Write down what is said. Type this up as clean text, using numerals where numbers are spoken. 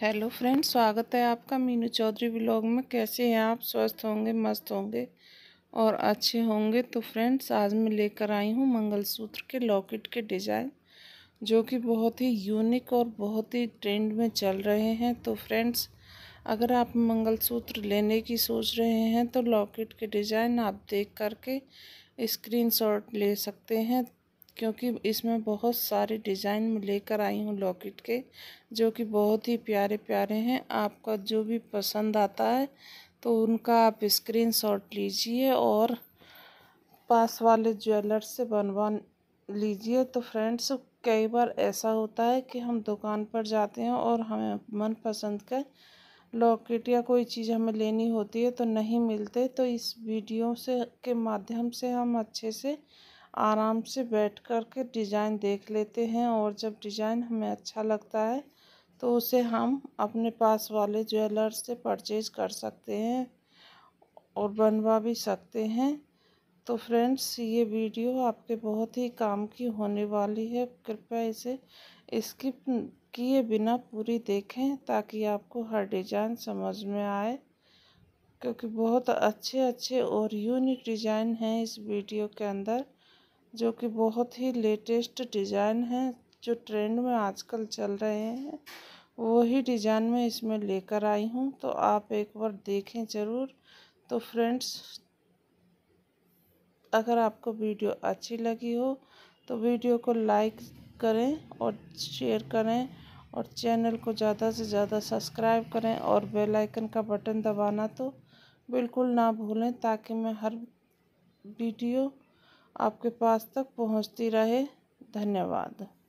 Hello friends, स्वागत है आपका मीनू चौधरी व्लॉग में। कैसे हैं आप? स्वस्थ होंगे, मस्त होंगे और अच्छे होंगे। तो फ्रेंड्स, आज मैं लेकर आई हूँ मंगलसूत्र के लॉकेट के डिज़ाइन, जो कि बहुत ही यूनिक और बहुत ही ट्रेंड में चल रहे हैं। तो फ्रेंड्स, अगर आप मंगलसूत्र लेने की सोच रहे हैं तो लॉकेट के डिज़ाइन आप देख करके स्क्रीनशॉट ले सकते हैं, क्योंकि इसमें बहुत सारे डिज़ाइन में लेकर आई हूँ लॉकेट के, जो कि बहुत ही प्यारे प्यारे हैं। आपका जो भी पसंद आता है तो उनका आप स्क्रीनशॉट लीजिए और पास वाले ज्वेलर्स से बनवा लीजिए। तो फ्रेंड्स, कई बार ऐसा होता है कि हम दुकान पर जाते हैं और हमें मनपसंद का लॉकेट या कोई चीज़ हमें लेनी होती है तो नहीं मिलते। तो इस वीडियो से के माध्यम से हम अच्छे से आराम से बैठ कर के डिज़ाइन देख लेते हैं, और जब डिज़ाइन हमें अच्छा लगता है तो उसे हम अपने पास वाले ज्वेलर से परचेज कर सकते हैं और बनवा भी सकते हैं। तो फ्रेंड्स, ये वीडियो आपके बहुत ही काम की होने वाली है। कृपया इसे स्किप किए बिना पूरी देखें, ताकि आपको हर डिज़ाइन समझ में आए, क्योंकि बहुत अच्छे अच्छे और यूनिक डिज़ाइन हैं इस वीडियो के अंदर, जो कि बहुत ही लेटेस्ट डिज़ाइन हैं, जो ट्रेंड में आजकल चल रहे हैं। वही डिज़ाइन मैं इसमें लेकर आई हूँ, तो आप एक बार देखें ज़रूर। तो फ्रेंड्स, अगर आपको वीडियो अच्छी लगी हो तो वीडियो को लाइक करें और शेयर करें, और चैनल को ज़्यादा से ज़्यादा सब्सक्राइब करें, और बेल आइकन का बटन दबाना तो बिल्कुल ना भूलें, ताकि मैं हर वीडियो आपके पास तक पहुंचती रहे। धन्यवाद।